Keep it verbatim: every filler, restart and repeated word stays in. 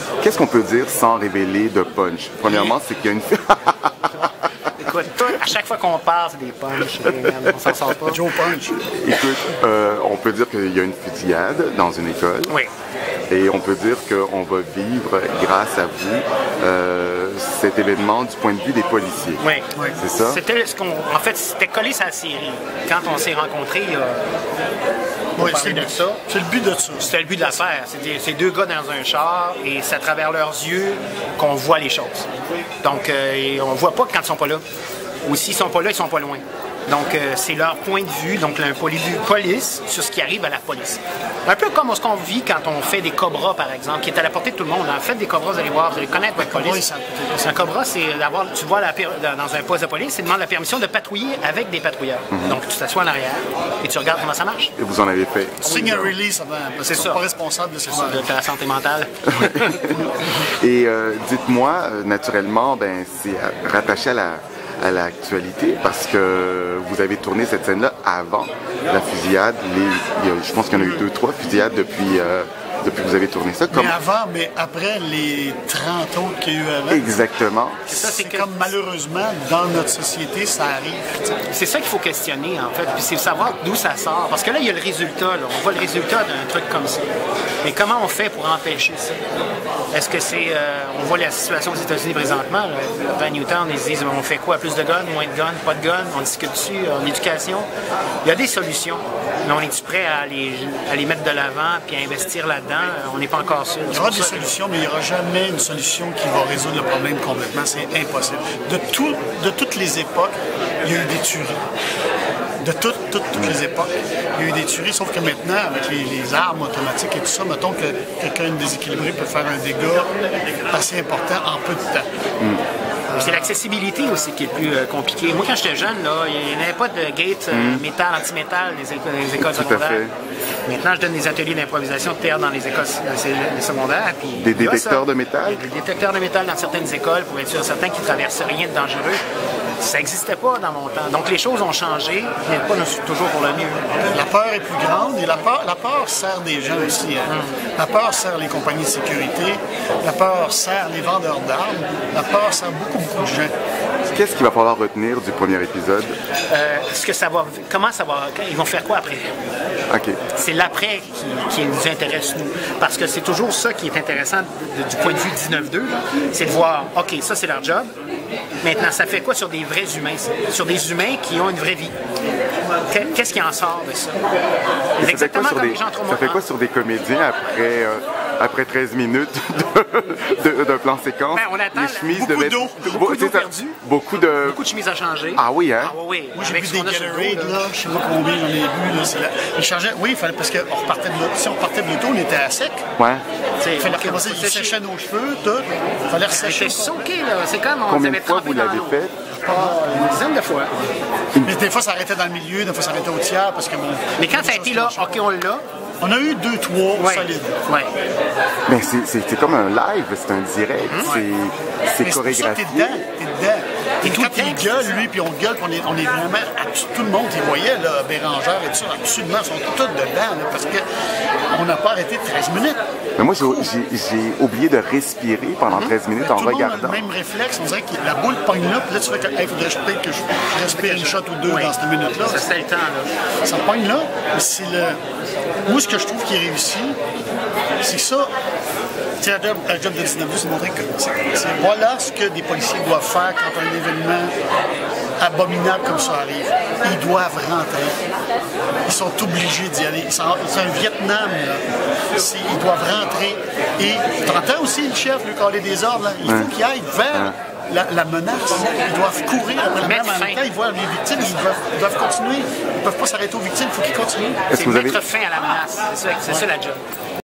Qu'est-ce qu'on peut dire sans révéler de punch? Premièrement, c'est qu'il y a une... Écoute, à chaque fois qu'on parle, c'est des punchs. On s'en sort pas. Joe Punch. Écoute, euh, on peut dire qu'il y a une fusillade dans une école. Oui. Et on peut dire qu'on va vivre, grâce à vous, euh, cet événement du point de vue des policiers. Oui. C'est ça? C'était ce qu'on... En fait, c'était collé sur la série. Quand on s'est rencontrés, il y a... Oui, c'est le, c'est le but de ça. C'était le but de l'affaire. C'est deux gars dans un char et c'est à travers leurs yeux qu'on voit les choses. Donc, euh, on ne voit pas quand ils sont pas là. Ou s'ils sont pas là, ils sont pas loin. Donc, euh, c'est leur point de vue, donc un point de vue police sur ce qui arrive à la police. Un peu comme ce qu'on vit quand on fait des cobras, par exemple, qui est à la portée de tout le monde. En fait, des cobras, vous allez voir, vous allez connaître votre police. Un cobra, c'est d'avoir, tu vois, la, dans un poste de police, c'est demander la permission de patrouiller avec des patrouilleurs. Mm-hmm. Donc, tu t'assois en arrière et tu regardes comment ça marche. Et vous en avez fait. Signe un release avant, parce que c'est pas responsable de ce ça. De ta santé mentale. Et euh, dites-moi, naturellement, ben, c'est rattaché à la... à l'actualité, parce que vous avez tourné cette scène-là avant la fusillade. Les, je pense qu'il y en a eu deux, trois fusillades depuis, euh, depuis que vous avez tourné ça. Comme... Mais avant, mais après les trente autres qu'il y a eu avant. Exactement. C'est que... comme malheureusement, dans notre société, ça arrive. C'est ça qu'il faut questionner, en fait, puis c'est savoir d'où ça sort. Parce que là, il y a le résultat, là. On voit le résultat d'un truc comme ça. Mais comment on fait pour empêcher ça? Est-ce que c'est... Euh, on voit la situation aux États-Unis présentement, là. Van Newtown, ils disent, on fait quoi? Plus de guns, moins de guns, pas de guns? On discute dessus, en éducation. Il y a des solutions. Mais on est-tu prêt à les, à les mettre de l'avant puis à investir là-dedans? On n'est pas encore sûr. Il y aura des solutions, mais il n'y aura jamais une solution qui va résoudre le problème complètement. C'est impossible. De, tout, de toutes les époques, il y a eu des tueries. De toutes, toutes, toutes les époques, il y a eu des tueries, sauf que maintenant, avec les, les armes automatiques et tout ça, mettons que quelqu'un déséquilibré peut faire un dégât assez important en peu de temps. Mm. C'est l'accessibilité aussi qui est plus euh, compliquée. Moi, quand j'étais jeune, là, il n'y avait pas de gate euh, mm. métal, anti-métal dans les, éco les écoles Tout secondaires. Maintenant, je donne des ateliers d'improvisation de théâtre dans les écoles les secondaires. Puis, des détecteurs là, ça, de métal? Des détecteurs de métal dans certaines écoles pour être sûr certains qui ne traversent rien de dangereux. Ça n'existait pas dans mon temps. Donc, les choses ont changé, mais pas toujours pour le mieux. La peur est plus grande et la peur, la peur sert des gens aussi. Hein. Mm. La peur sert les compagnies de sécurité. La peur sert les vendeurs d'armes. La peur sert beaucoup, beaucoup de gens. Qu'est-ce qu'il va falloir retenir du premier épisode? Euh, ce que ça va, comment ça va... Ils vont faire quoi après? Okay. C'est l'après qui, qui nous intéresse, nous. Parce que c'est toujours ça qui est intéressant de, de, du point de vue dix-neuf deux. C'est de voir, OK, ça, c'est leur job. Maintenant, ça fait quoi sur des vrais humains? Sur des humains qui ont une vraie vie. Qu'est-ce qui en sort de ça? C'est exactement comme des, les gens trop Ça fait quoi sur des comédiens après, euh, après treize minutes d'un plan séquence? Ben, on attend les chemises beaucoup de d'eau. Beaucoup d'eau perdue. Beaucoup de... Beaucoup de chemises à changer. Ah oui, hein? Ah oui, oui. Moi, j'ai vu des Gatorade, là. Je sais pas combien j'en ai vu, là. La... Ils changeaient... Oui, il fallait... parce qu'on repartait de l'auto. Si on repartait de l'auto, on était à sec. Ouais. Il fallait recommencer. Ils séchaient nos cheveux, tout. Il fallait ressécher. C'est OK, là. C'est comme on Combien de fois vous l'avez fait? Ah, une dizaine de fois. Mais des fois, ça arrêtait dans le milieu, des fois, ça arrêtait au tiers, parce que bon... Mais quand ça a été là, OK, on l'a. On a eu deux, trois ouais. solides. Ouais. Mais c'est comme un live, c'est un direct, hum? c'est chorégraphié. T'es dedans, t'es dedans. Et quand il gueule, lui, puis on gueule, puis on est, on est vraiment... Tout le monde, il voyait, là, Bérangère et tout ça, absolument, ils sont tous dedans, là, parce qu'on n'a pas arrêté treize minutes. Mais moi, j'ai oublié de respirer pendant treize minutes tout en regardant. Tout le monde a le même réflexe, on dirait que la boule pogne là, puis là, tu fais que, il hey, faudrait peut-être que je respire une shot ou deux oui. dans cette minute-là. Ça, c'est le temps, là. Ça pogne là, mais c'est le... Moi, ce que je trouve qui est réussi, c'est que ça... C'est la job, la job de dix-neuf deux, c'est de montrer que c'est voilà ce que des policiers doivent faire quand un événement abominable comme ça arrive. Ils doivent rentrer. Ils sont obligés d'y aller. C'est un Vietnam, là. Ils doivent rentrer. Et tu entends aussi le chef lui caler des ordres. Là. Il faut qu'il aille vers la, la menace. Ils doivent courir après la menace. En même temps, ils voient les victimes. Ils doivent, ils doivent continuer. Ils ne peuvent pas s'arrêter aux victimes. Il faut qu'ils continuent. C'est mettre fin à la menace. C'est ça, ça la job.